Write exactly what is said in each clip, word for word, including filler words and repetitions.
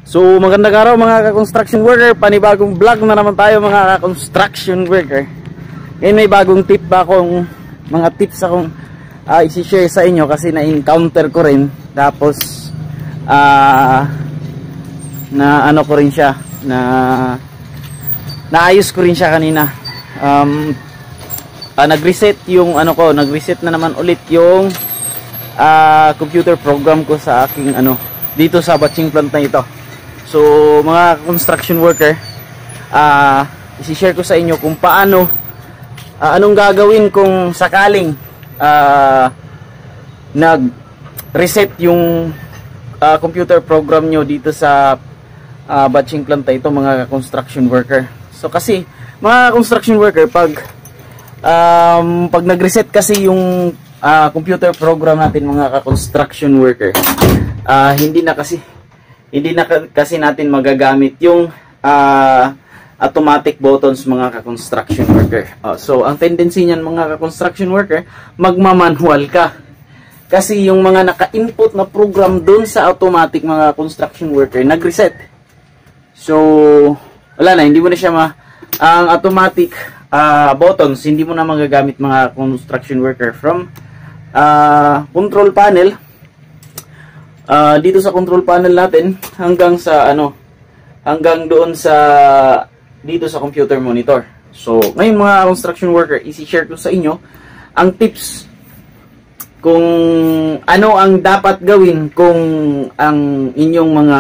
So magandang araw mga ka-construction worker, panibagong vlog na naman tayo mga ka-construction worker. Ngayon may bagong tip ba akong, mga tips akong uh, isi-share sa inyo kasi na-encounter ko rin. Tapos uh, na ano ko rin siya, na naayos ko rin siya kanina. Um, uh, nag-reset yung ano ko, nag-reset na naman ulit yung uh, computer program ko sa aking ano, dito sa batching plant na ito. So mga construction worker, uh, isi-share ko sa inyo kung paano, uh, anong gagawin kung sakaling uh, nag-reset yung uh, computer program nyo dito sa uh, batching plant ito mga construction worker. So kasi mga construction worker, pag um, pag nag-reset kasi yung uh, computer program natin mga construction worker, uh, hindi na kasi hindi na kasi natin magagamit yung uh, automatic buttons mga ka-construction worker. Uh, so, ang tendency niyan mga ka-construction worker, magmamanual ka. Kasi yung mga naka-input na program dun sa automatic mga construction worker, nag-reset. So, wala na, hindi mo na siya ma... Ang automatic uh, buttons, hindi mo na magagamit mga construction worker from uh, control panel. Uh, dito sa control panel natin hanggang sa ano, hanggang doon sa dito sa computer monitor. So ngayon mga construction worker, isi-share ko sa inyo ang tips kung ano ang dapat gawin kung ang inyong mga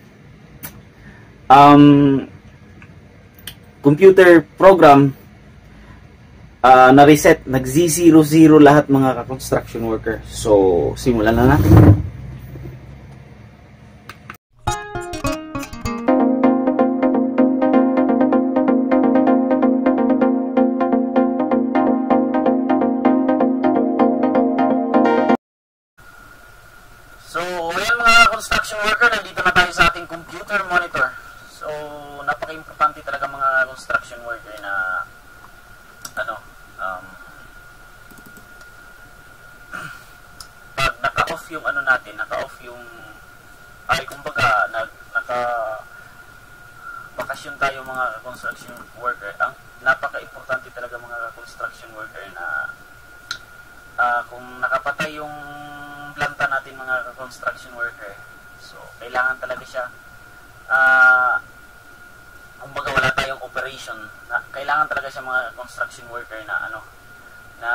um, computer program uh, na reset, nag zero zero lahat mga ka-construction worker. So simulan na natin. Construction worker, nandito na tayo sa ating computer monitor. So, napaka-importante talaga mga construction worker na ano, um, pag naka-off yung ano natin, naka-off yung ay, kumbaga, nag, naka bakasyon tayo mga construction worker. Ang napaka-importante talaga mga construction worker na uh, kung nakapatay yung planta natin mga construction worker, so kailangan talaga siya uh, kumbaga wala tayong operation na, kailangan talaga siya mga construction worker na ano na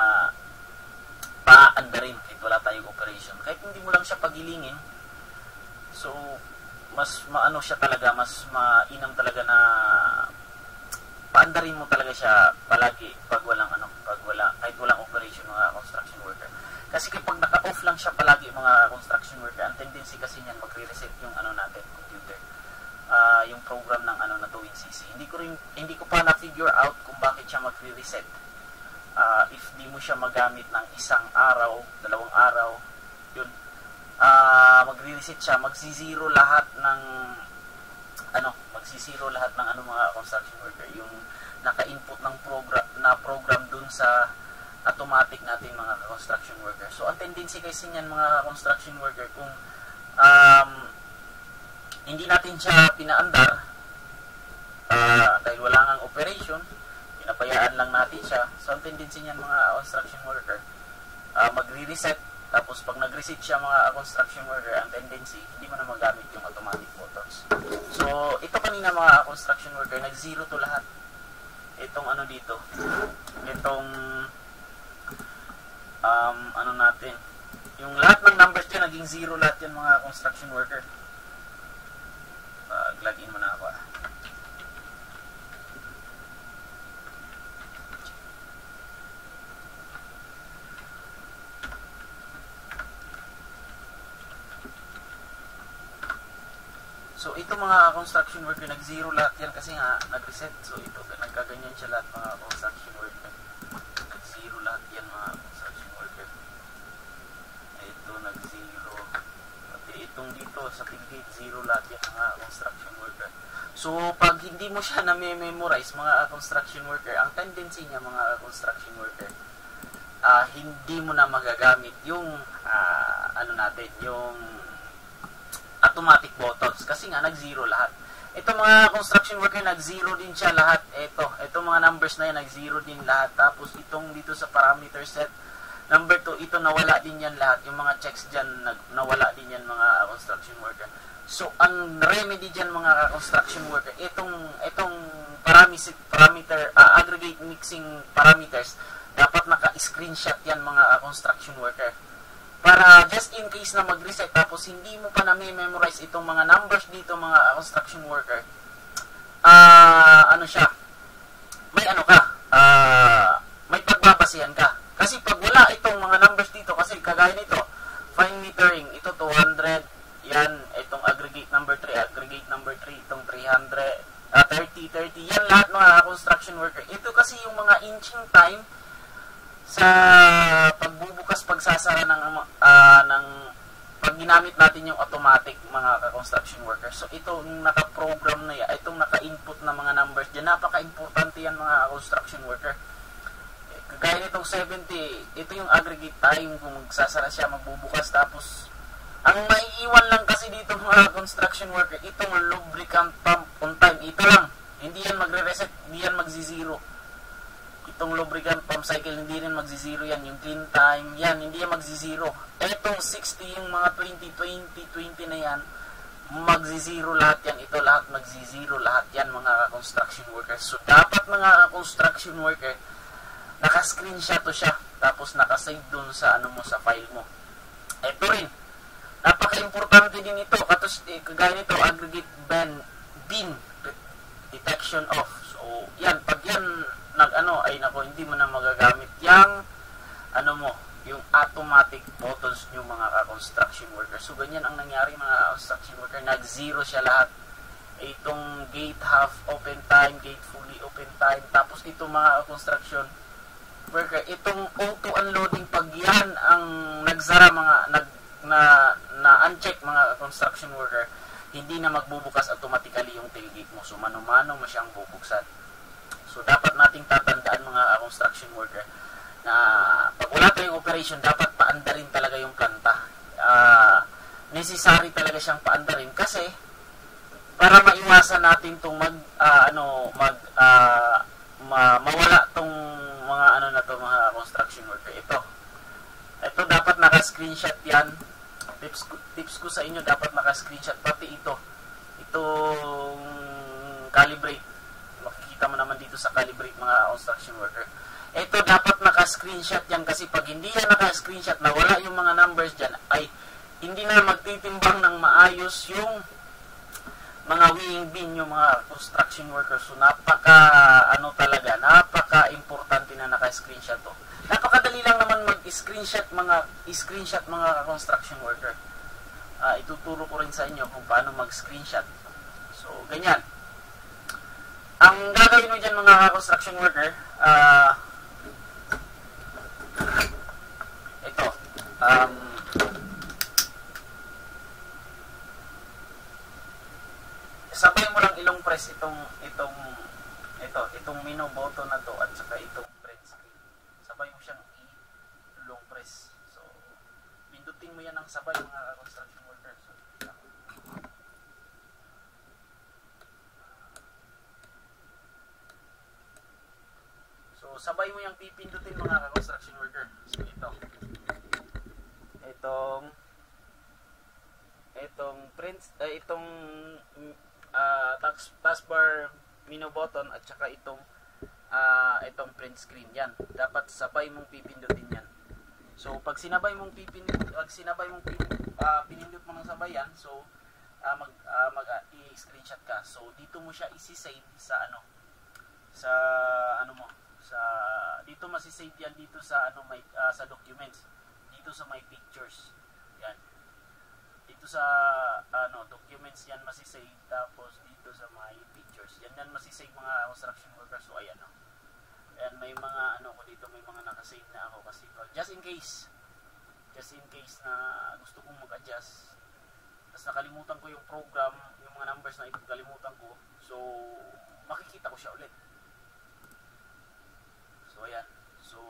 paandarin kahit wala tayong operation, kahit hindi mo lang siya pagilingin. So mas maano siya talaga, mas mainam talaga na paandarin mo talaga siya palagi pag walang ano, pag wala, kahit walang operation mga construction worker. Kasi kapag naka-off lang siya palagi mga construction worker, ang tendency kasi niyan magre-reset yung ano natin, computer. Uh, yung program ng ano na Tuwing C C. Hindi ko rin, hindi ko pa na-figure out kung bakit siya magre-reset. Uh, if di mo siya magamit ng isang araw, dalawang araw, yun. Uh, magre-reset siya, magsi-zero lahat ng ano, magsi-zero lahat ng ano mga construction worker, yung naka-input ng program na program dun sa automatic natin mga construction worker. So ang tendency kasi niyan mga construction worker, kung um, hindi natin siya pinaandar uh, dahil wala ngang operation, pinapayaan lang natin siya. So ang tendency niyan mga construction worker, uh, magre-reset. Tapos pag nag-reset siya mga construction worker, ang tendency hindi mo na magamit yung automatic buttons. So ito kanina mga construction worker, nag-zero to lahat. Itong ano dito, itong um, ano natin, yung lahat ng numbers dyan, naging zero lahat yan mga construction worker. Uh, login mo na ako. So ito mga construction worker, nag-zero lahat yan kasi nga nag-reset. So ito, nagkaganyan siya lahat mga construction worker. Nag-zero lahat yan mga construction worker. Ito nag-zero. Pati itong dito sa tigate, zero lahat yan mga construction worker. So pag hindi mo siya na-memorize mga construction worker, ang tendency niya mga construction worker, uh, hindi mo na magagamit yung uh, ano natin, yung automatic buttons kasi nga nag-zero lahat. Ito mga construction worker, nag-zero din siya lahat. Ito, ito mga numbers na yan, nag-zero din lahat. Tapos itong dito sa parameter set, number two, ito nawala din yan lahat. Yung mga checks dyan, nawala din yan mga construction worker. So, ang remedy dyan mga construction worker, itong, itong parameter, parameter uh, aggregate mixing parameters, dapat naka-screenshot yan mga construction worker. Para just in case na mag-reset tapos hindi mo pa na-memorize itong mga numbers dito mga construction worker, ah uh, ano siya, may ano ka, uh, may pagbabasihan ka. Kasi pag wala itong mga numbers dito, kasi kagaya nito, fine metering, ito two hundred, yan, itong aggregate number three, aggregate number three, itong three hundred, uh, thirty, thirty, yan lahat mga construction worker. Ito kasi yung mga inching time sa pagbubukas, pagsasara ng uh, ng pag ginamit natin yung automatic mga construction workers. So itong naka-program na yan, itong naka-input na mga numbers diyan, napaka-importante yan mga construction worker. Kagaya nitong seventy, ito yung aggregate time kung magsasara siya, magbubukas. Tapos ang maiiwan lang kasi dito mga construction worker, itong lubricant pump on time, ito lang, hindi yan magre-reset, hindi yan magzi-zero. Itong lubricant pump cycle, hindi rin magzi-zero yan. Yung clean time, yan, hindi yan magzi-zero. Etong sixty, yung mga twenty, twenty, twenty na yan, magzi-zero lahat yan. Ito lahat magzi-zero lahat yan mga construction workers. So, dapat mga construction worker, naka-screenshot to siya. Tapos naka-save dun sa, ano mo, sa file mo. Ito rin, napaka-importante din ito. Katos, eh, kagaya nito, aggregate bin, bin detection off. So, yan, pag yan, nag ano ay nako, hindi mo na magagamit yang ano mo, yung automatic buttons nyo mga construction workers. So ganyan ang nangyari mga construction worker, nag-zero siya lahat. Itong gate half open time, gate fully open time, tapos itong mga construction worker, itong auto unloading, pag yan ang nagsara mga nag na na uncheck mga construction worker, hindi na magbubukas automatically yung tailgate mo. So mano-mano mo siyang bubuksan. So, dapat nating tatandaan mga construction worker na pag wala tayong operation, dapat paandarin talaga yung planta. Uh, necessary talaga siyang paandarin kasi para maiwasan natin itong mag, uh, ano, mag, uh, ma mawala itong mga ano na to mga construction worker. Ito. Ito dapat naka-screenshot yan. Tips ko, tips ko sa inyo, dapat naka-screenshot. Pati ito. Itong calibrate. Makikita mo naman dito sa calibrate mga construction worker. Ito dapat naka-screenshot yan kasi pag hindi yan naka-screenshot, na wala yung mga numbers dyan, ay hindi na magtitimbang ng maayos yung mga weighing bin yung mga construction workers. So napaka ano talaga, napaka-importante na naka-screenshot to. Napakadali lang naman mag-screenshot mga screenshot mga construction worker. Uh, ituturo ko rin sa inyo kung paano mag-screenshot. So ganyan. Ang gagawin mo dyan mga construction worker, uh, ito, um, sabay mo lang ilong press itong, itong, ito, itong menu button na to at saka itong print screen. Sabay mo siyang ilong press. So, pindutin mo yan ng sabay mga construction worker. So, So, sabay mo yung pipindutin mga construction worker. So, ito. Itong itong print, uh, itong uh, task, taskbar menu button at saka itong uh, itong print screen. Yan. Dapat sabay mong pipindutin yan. So, pag sinabay mong pipindut, pag sinabay mong pipindut, uh, pinindut mo ng sabay yan, so, uh, mag, uh, mag uh, i-screenshot ka. So, dito mo siya isi-save sa ano, sa ano mo, sa dito masi-save yan dito sa ano may uh, sa documents, dito sa my pictures. Yan. Dito sa ano documents yan masi-save, tapos dito sa my pictures. Yan yan masi-save mga construction workers. So ayan oh. Ayan, may mga ano ko dito, may mga naka-save na ako kasi just in case. Just in case na gusto kong mag-adjust. Tapos nakalimutan ko yung program, yung mga numbers na ipagkalimutan ko. So makikita ko siya ulit. So, ayan. So,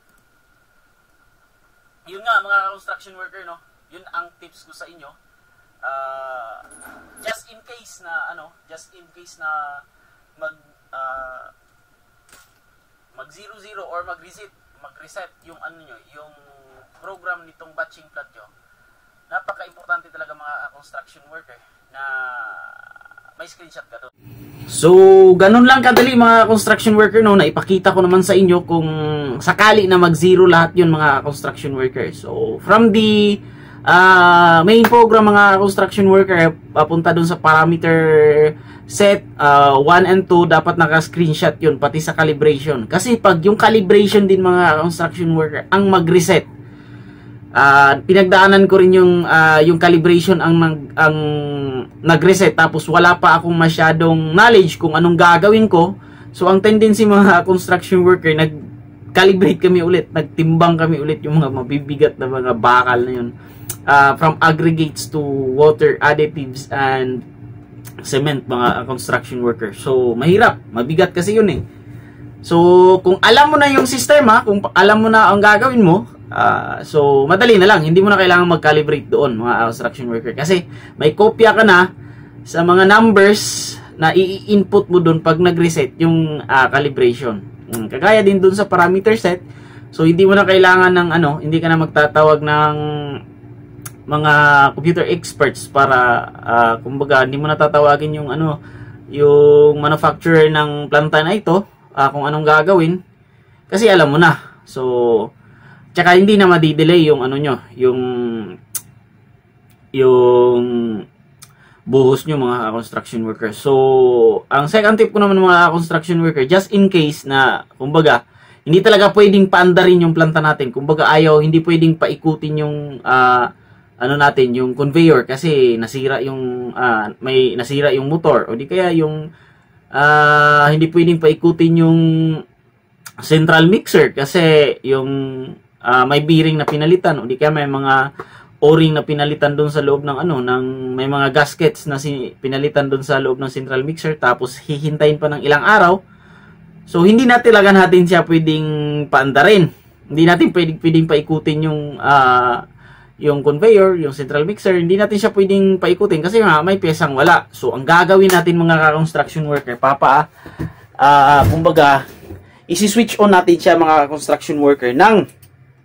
yun nga mga construction worker, no? Yun ang tips ko sa inyo uh, just in case na ano, just in case na mag uh, mag zero zero or mag reset, mag reset yung ano nyo, yung program nitong batching plant nyo. Napaka-importante talaga mga construction worker na may screenshot ka doon. So, ganun lang kadali mga construction worker, no, na ipakita ko naman sa inyo kung sakali na mag-zero lahat yun mga construction worker. So, from the uh, main program mga construction worker, papunta dun sa parameter set uh, one and two, dapat naka-screenshot yun, pati sa calibration. Kasi pag yung calibration din mga construction worker ang mag-reset, uh, pinagdaanan ko rin yung, uh, yung calibration ang, ang nag-reset, tapos wala pa akong masyadong knowledge kung anong gagawin ko. So ang tendency mga construction worker, nag-calibrate kami ulit, nagtimbang kami ulit yung mga mabibigat na mga bakal na yun, uh, from aggregates to water additives and cement mga construction worker. So mahirap, mabigat kasi yun eh. So kung alam mo na yung sistema, kung alam mo na ang gagawin mo, Uh, so madali na lang, hindi mo na kailangan mag-calibrate doon mga construction worker, kasi may kopya ka na sa mga numbers na i-input mo doon pag nag-reset yung uh, calibration. um, kagaya din doon sa parameter set. So hindi mo na kailangan ng ano, hindi ka na magtatawag ng mga computer experts para uh, kumbaga hindi mo na tatawagin yung ano, yung manufacturer ng planta na ito, uh, kung anong gagawin, kasi alam mo na. So tsaka hindi na madi-delay yung ano nyo, yung yung buhos nyo mga construction worker. So, ang second tip ko naman mga construction worker, just in case na, kumbaga, hindi talaga pwedeng paandarin yung planta natin. Kumbaga, ayaw, hindi pwedeng paikutin yung, uh, ano natin, yung conveyor kasi nasira yung, uh, may nasira yung motor. O di kaya yung, uh, hindi pwedeng paikutin yung central mixer kasi yung, Uh, may bearing na pinalitan, o di kaya may mga o-ring na pinalitan doon sa loob ng ano, ng may mga gaskets na si, pinalitan doon sa loob ng central mixer, tapos hihintayin pa ng ilang araw. So hindi natin talaga natin siya pwedeng paandarin. Hindi natin pwedeng pwedeng paikutin yung uh, yung conveyor, yung central mixer, hindi natin siya pwedeng paikutin kasi nga may piyesang wala. So ang gagawin natin mga construction worker, papa, uh, kumbaga isi-switch on natin siya mga construction worker ng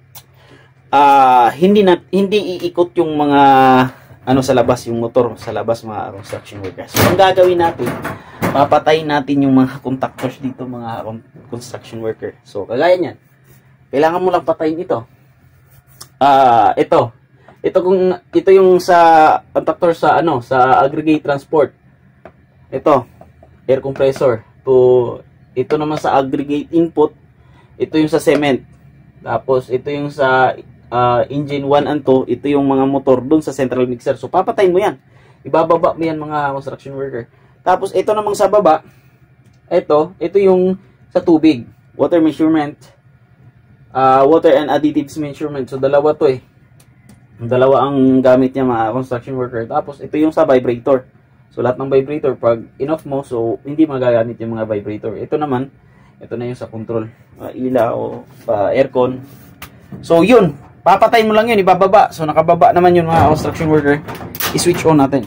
Uh, hindi na hindi iikot yung mga ano sa labas, yung motor sa labas mga construction workers. So ang gagawin natin, papatayin natin yung mga contactors dito mga construction worker. So kagaya niyan, kailangan mo lang patayin ito. Ah, uh, ito. Ito kung ito yung sa contactor sa ano, sa aggregate transport. Ito, air compressor. To ito naman sa aggregate input, ito yung sa cement. Tapos ito yung sa Uh, engine one and two, ito yung mga motor dun sa central mixer. So papatayin mo yan, ibababa mo yan mga construction worker. Tapos ito namang sa baba, ito, ito yung sa tubig, water measurement, uh, water and additives measurement. So dalawa to eh, dalawa ang gamit niya mga construction worker. Tapos ito yung sa vibrator. So lahat ng vibrator pag in-off mo, so hindi magagamit yung mga vibrator. Ito naman, ito na yung sa control, uh, ilaw o uh, aircon. So yun, papatay mo lang yun, ibababa. So nakababa naman yun mga construction worker. I-switch on natin.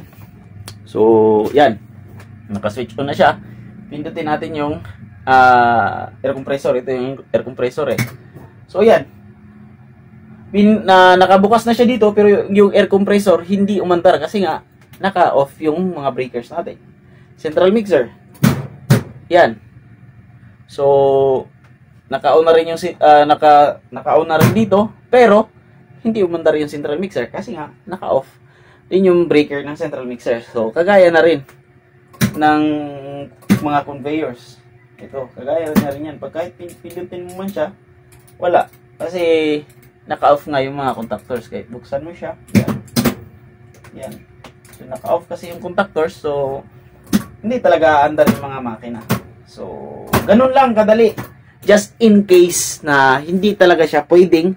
So yan, naka-switch on na siya. Pindutin natin yung uh, air compressor. Ito yung air compressor eh. So yan, Pin, na, nakabukas na siya dito, pero yung air compressor hindi umandar kasi nga naka-off yung mga breakers natin. Central mixer, yan. So naka-on na rin yung uh, naka naka-on na rin dito, pero hindi umandar yung central mixer kasi nga naka-off din yung breaker ng central mixer. So kagaya na rin ng mga conveyors. Ito, kagaya na rin yan. Pag kahit pindutin mo man siya, wala. Kasi naka-off nga yung mga contactors. Kahit buksan mo siya, yan. Yan. So naka-off kasi yung contactors, so hindi talaga andar yung mga makina. So ganun lang kadali. Just in case na hindi talaga siya pwedeng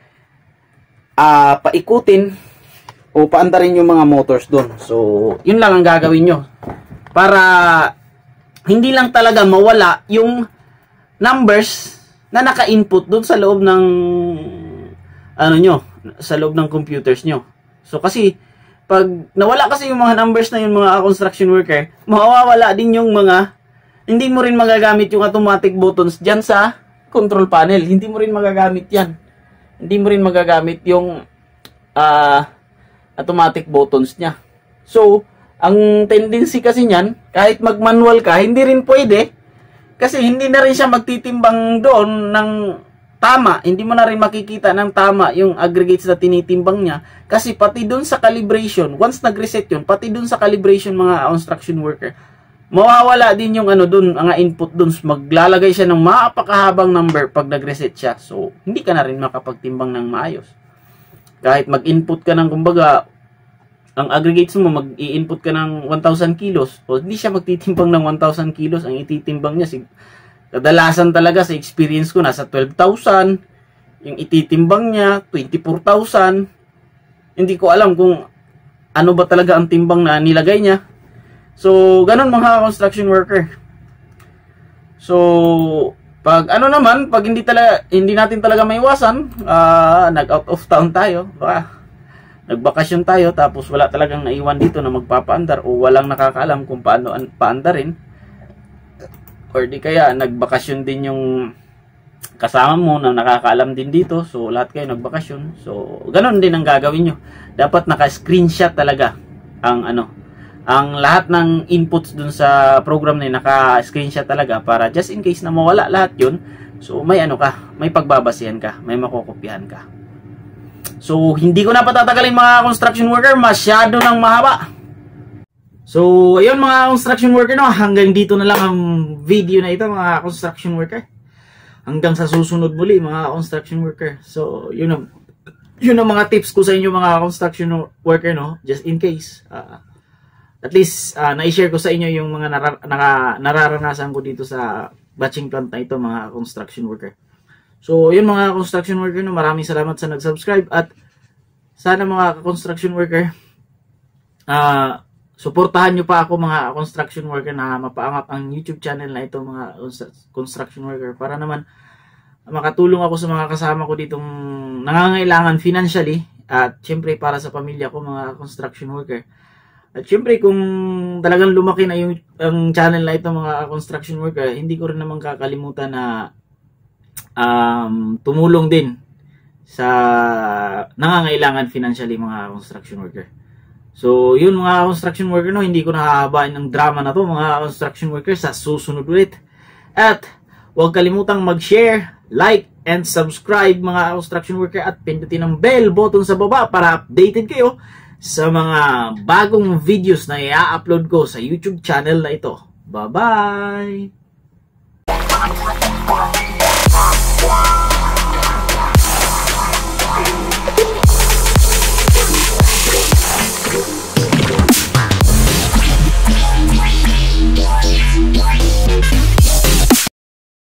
uh, paikutin o paandarin yung mga motors doon. So, yun lang ang gagawin nyo. Para hindi lang talaga mawala yung numbers na naka-input doon sa loob ng ano nyo, sa loob ng computers nyo. So, kasi pag nawala kasi yung mga numbers na yung mga construction worker, mawawala din yung mga, hindi mo rin magagamit yung automatic buttons dyan sa control panel. Hindi mo rin magagamit yan. Hindi mo rin magagamit yung uh, automatic buttons niya. So, ang tendency kasi niyan, kahit mag-manual ka, hindi rin pwede. Kasi hindi na rin siya magtitimbang doon ng tama. Hindi mo na rin makikita ng tama yung aggregates na tinitimbang niya. Kasi pati doon sa calibration, once nag-reset yun, pati doon sa calibration mga construction worker, mawawala din yung ano doon, ang input doon. Maglalagay siya ng mapakahabang number pag nag-reset siya. So, hindi ka na rin makapagtimbang ng maayos. Kahit mag-input ka ng, kumbaga, ang aggregates mo, mag-i-input ka ng one thousand kilos. O, hindi siya magtitimbang ng one thousand kilos. Ang ititimbang niya, sig kadalasan talaga sa experience ko, nasa twelve thousand. Yung ititimbang niya, twenty-four thousand. Hindi ko alam kung ano ba talaga ang timbang na nilagay niya. So, ganun mga construction worker. So, pag ano naman, pag hindi talaga, hindi natin talaga maiwasan, uh, nag-out of town tayo, baka nagbakasyon tayo, tapos wala talagang naiwan dito na magpapaandar o walang nakakaalam kung paano paandarin. Or di kaya nagbakasyon din yung kasama mo na nakakaalam din dito. So, lahat kayo nagbakasyon. So, ganun din ang gagawin nyo. Dapat naka-screenshot talaga ang ano, ang lahat ng inputs dun sa program na naka-screenshot talaga para just in case na mawala lahat yun. So, may ano ka, may pagbabasihan ka, may makokopyahan ka. So, hindi ko na patatagalin mga construction worker, masyado nang mahaba. So, ayun mga construction worker, no, hanggang dito na lang ang video na ito mga construction worker. Hanggang sa susunod muli mga construction worker. So, yun ang, yun ang mga tips ko sa inyo mga construction worker, no, just in case. Uh, at least, uh, na-share ko sa inyo yung mga narar naka nararanasan ko dito sa batching plant na ito mga construction worker. So, yun mga construction worker, no, maraming salamat sa nag-subscribe at sana mga construction worker, uh, suportahan nyo pa ako mga construction worker na mapaangat ang YouTube channel na ito mga construction worker para naman makatulong ako sa mga kasama ko ditong nangangailangan financially at syempre para sa pamilya ko mga construction worker. At syempre kung talagang lumaki na yung ang channel na ito mga construction worker, hindi ko rin naman kakalimutan na Um, tumulong din sa nangangailangan financially mga construction worker. So, yun mga construction worker, no, hindi ko nahahabain ng drama na to mga construction worker sa susunod ulit. At huwag kalimutang mag-share, like, and subscribe mga construction worker at pindutin ang bell button sa baba para updated kayo sa mga bagong videos na i-upload ko sa YouTube channel na ito. Bye-bye! Wow.